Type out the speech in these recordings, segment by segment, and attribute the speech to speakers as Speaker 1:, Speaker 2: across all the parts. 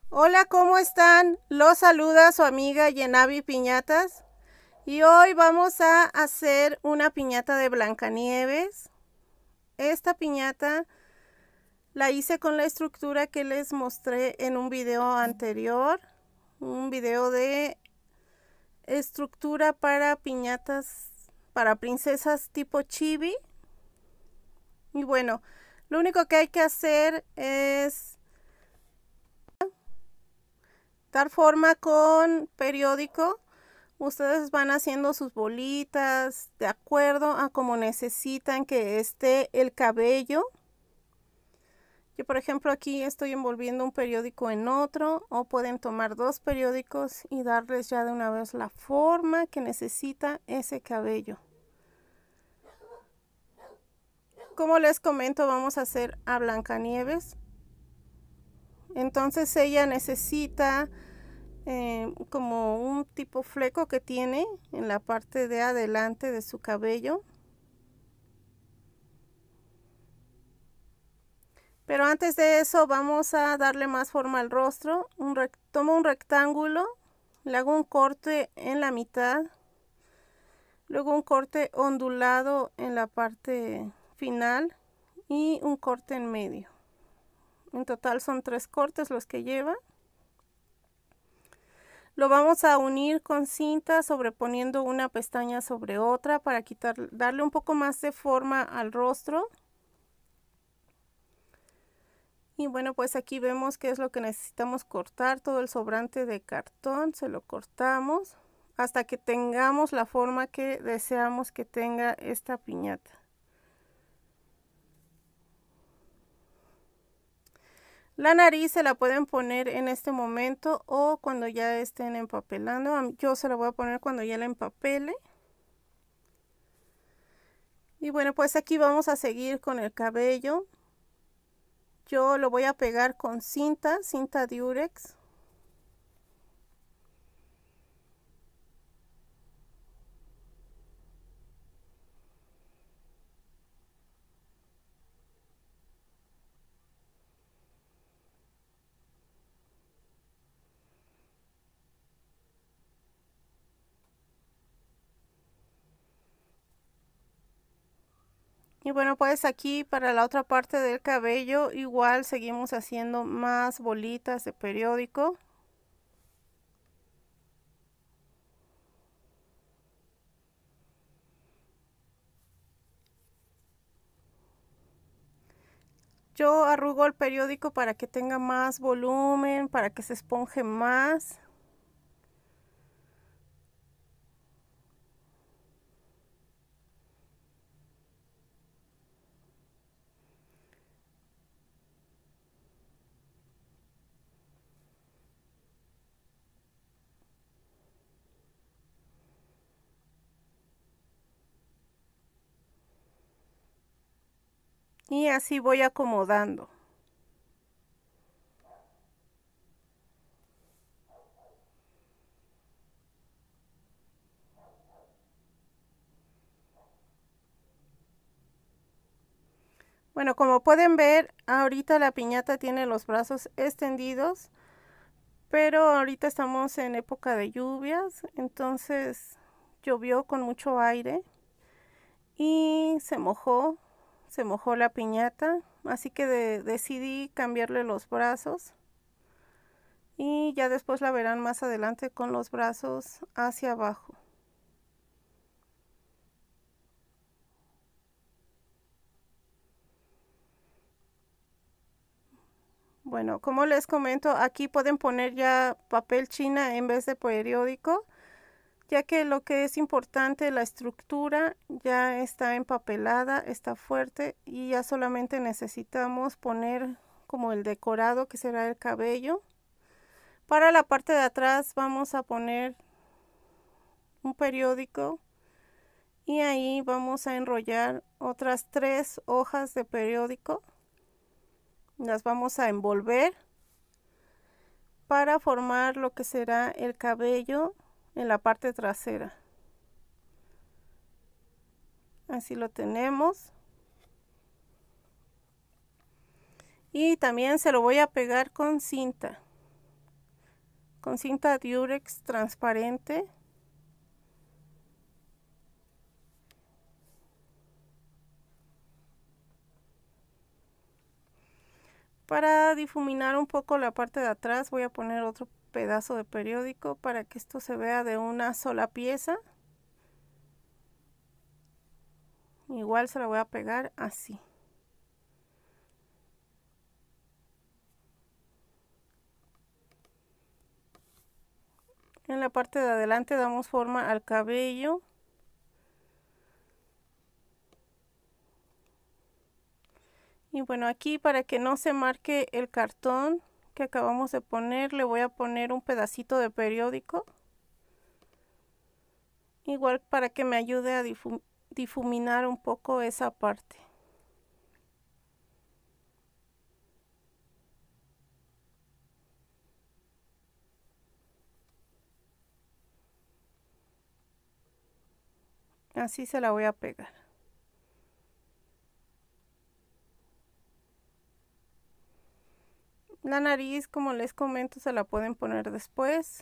Speaker 1: Hola, ¿cómo están? Los saluda su amiga Yenavi Piñatas y hoy vamos a hacer una piñata de Blancanieves. Esta piñata la hice con la estructura que les mostré en un video anterior, un video de estructura para piñatas para princesas tipo chibi. Y bueno, lo único que hay que hacer es dar forma con periódico. Ustedes van haciendo sus bolitas de acuerdo a como necesitan que esté el cabello. Yo, por ejemplo, aquí estoy envolviendo un periódico en otro, o pueden tomar dos periódicos y darles ya de una vez la forma que necesita ese cabello. Como les comento, vamos a hacer a Blancanieves. Entonces ella necesita como un tipo fleco que tiene en la parte de adelante de su cabello. Pero antes de eso vamos a darle más forma al rostro. Tomo un rectángulo, le hago un corte en la mitad, luego un corte ondulado en la parte final y un corte en medio. En total son 3 cortes los que lleva. Lo vamos a unir con cinta, sobreponiendo una pestaña sobre otra para darle un poco más de forma al rostro. Y bueno, pues aquí vemos qué es lo que necesitamos cortar. Todo el sobrante de cartón se lo cortamos hasta que tengamos la forma que deseamos que tenga esta piñata. La nariz se la pueden poner en este momento o cuando ya estén empapelando. Yo se la voy a poner cuando ya la empapele. Y bueno, pues aquí vamos a seguir con el cabello. Yo lo voy a pegar con cinta Durex. Y bueno, pues aquí para la otra parte del cabello igual seguimos haciendo más bolitas de periódico. Yo arrugo el periódico para que tenga más volumen, para que se esponje más. Y así voy acomodando. Bueno, como pueden ver, ahorita la piñata tiene los brazos extendidos, pero ahorita estamos en época de lluvias, entonces llovió con mucho aire y se mojó la piñata, así que decidí cambiarle los brazos y ya después la verán más adelante con los brazos hacia abajo. Bueno, como les comento, aquí pueden poner ya papel china en vez de periódico, ya que lo que es importante, la estructura ya está empapelada, está fuerte y ya solamente necesitamos poner como el decorado que será el cabello. Para la parte de atrás vamos a poner un periódico y ahí vamos a enrollar otras 3 hojas de periódico. Las vamos a envolver para formar lo que será el cabello en la parte trasera. Así lo tenemos. Y también se lo voy a pegar con cinta. con cinta Durex transparente. Para difuminar un poco la parte de atrás voy a poner otro pedazo de periódico para que esto se vea de una sola pieza. Igual se la voy a pegar así. En la parte de adelante damos forma al cabello. Y bueno, aquí para que no se marque el cartón que acabamos de poner, le voy a poner un pedacito de periódico. Igual para que me ayude a difuminar un poco esa parte. Así se la voy a pegar. La nariz, como les comento, se la pueden poner después.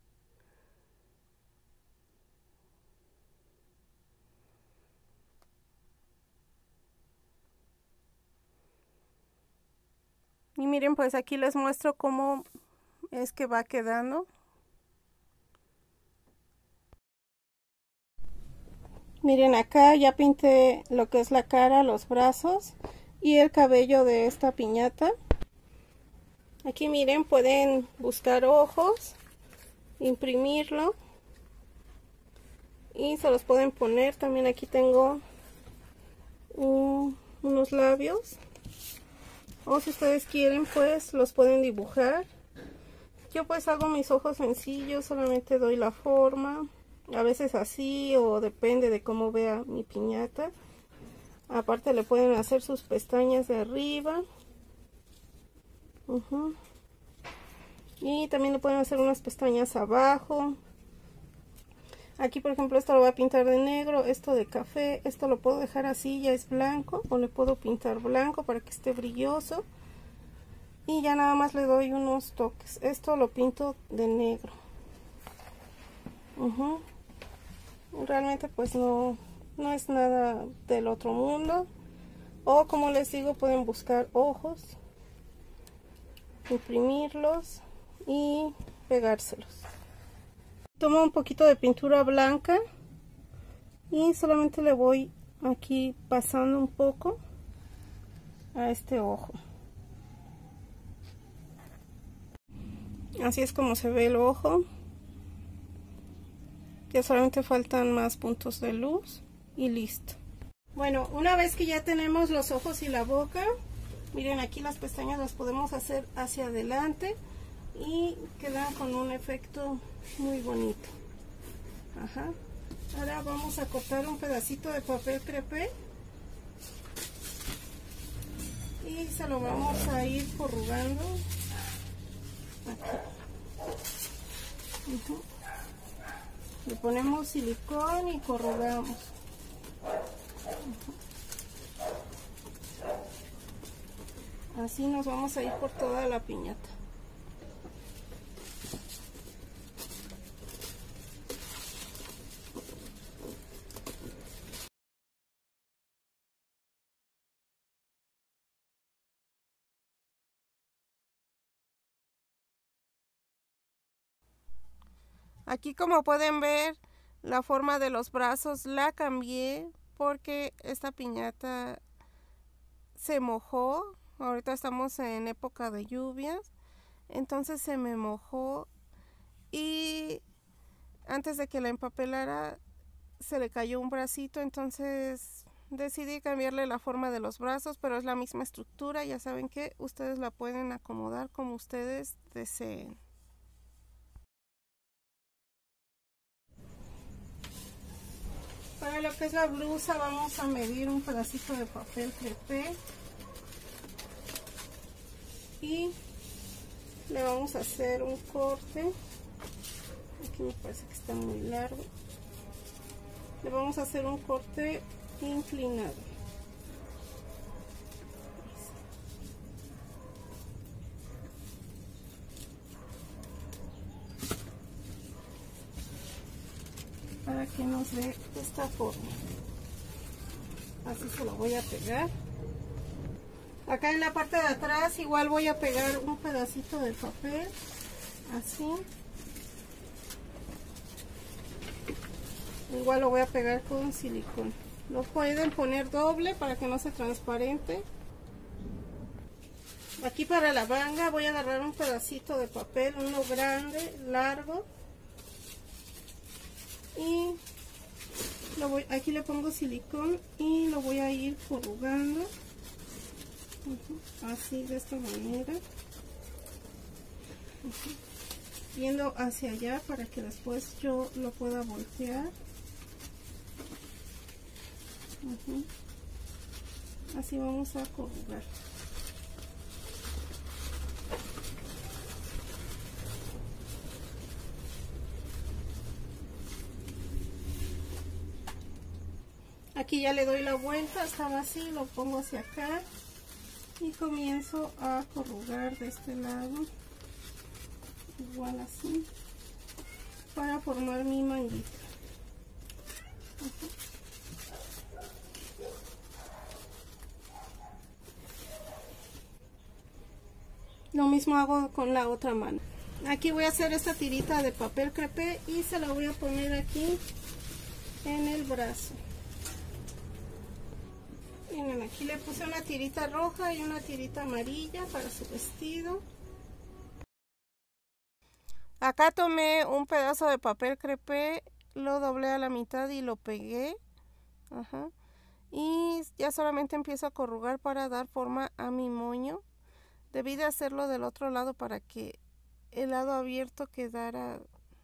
Speaker 1: Y miren, pues aquí les muestro cómo es que va quedando. Miren, acá ya pinté lo que es la cara, los brazos y el cabello de esta piñata. Aquí miren, pueden buscar ojos, imprimirlo y se los pueden poner. También aquí tengo unos labios, o si ustedes quieren pues los pueden dibujar. Yo pues hago mis ojos sencillos, solamente doy la forma, a veces así o depende de cómo vea mi piñata. Aparte le pueden hacer sus pestañas de arriba. Y también le pueden hacer unas pestañas abajo. Aquí por ejemplo esto lo voy a pintar de negro, esto de café, esto lo puedo dejar así, ya es blanco, o le puedo pintar blanco para que esté brilloso. Y ya nada más le doy unos toques. Esto lo pinto de negro. Realmente pues no es nada del otro mundo. O como les digo, pueden buscar ojos, imprimirlos y pegárselos. Tomo un poquito de pintura blanca y solamente le voy aquí pasando un poco a este ojo. Así es como se ve el ojo. Ya solamente faltan más puntos de luz y listo. Bueno, una vez que ya tenemos los ojos y la boca, miren, aquí las pestañas las podemos hacer hacia adelante y quedan con un efecto muy bonito. Ahora vamos a cortar un pedacito de papel crepé y se lo vamos a ir corrugando aquí. Le ponemos silicón y corrugamos. Así nos vamos a ir por toda la piñata. Aquí, como pueden ver, la forma de los brazos la cambié porque esta piñata se mojó. Ahorita estamos en época de lluvias, entonces se me mojó y antes de que la empapelara se le cayó un bracito, entonces decidí cambiarle la forma de los brazos, pero es la misma estructura. Ya saben que ustedes la pueden acomodar como ustedes deseen. Para lo que es la blusa vamos a medir un pedacito de papel crepé y le vamos a hacer un corte. Aquí me parece que está muy largo. Le vamos a hacer un corte inclinado. que nos dé esta forma. Así se lo voy a pegar. Acá en la parte de atrás igual voy a pegar un pedacito de papel, así. Igual lo voy a pegar con silicón. Lo pueden poner doble para que no se transparente. Aquí para la manga voy a agarrar un pedacito de papel, uno grande, largo. Y aquí le pongo silicón y lo voy a ir corrugando. Así, de esta manera. Viendo hacia allá para que después yo lo pueda voltear. Así vamos a corrugar. Aquí ya le doy la vuelta, estaba así, lo pongo hacia acá y comienzo a corrugar de este lado, igual así, para formar mi manguita. Lo mismo hago con la otra mano. Aquí voy a hacer esta tirita de papel crepé y se la voy a poner aquí en el brazo. Miren, aquí le puse una tirita roja y una tirita amarilla para su vestido. Acá tomé un pedazo de papel crepé, lo doblé a la mitad y lo pegué. Y ya solamente empiezo a corrugar para dar forma a mi moño. Debí de hacerlo del otro lado para que el lado abierto quedara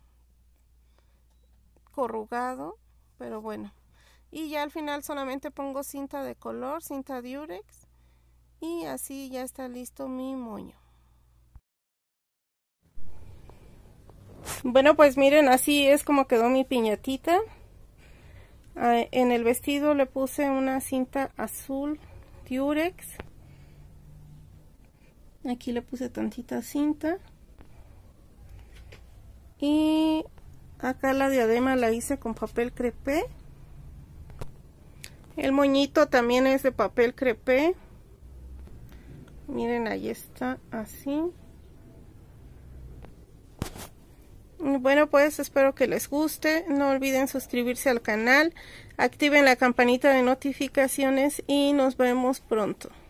Speaker 1: corrugado, pero bueno. Y ya al final solamente pongo cinta de color, cinta Durex, y así ya está listo mi moño. Bueno, pues miren, así es como quedó mi piñatita. En el vestido le puse una cinta azul Durex. Aquí le puse tantita cinta. Y acá la diadema la hice con papel crepé. El moñito también es de papel crepé. Miren, ahí está, así. Bueno, pues espero que les guste. No olviden suscribirse al canal, activen la campanita de notificaciones y nos vemos pronto.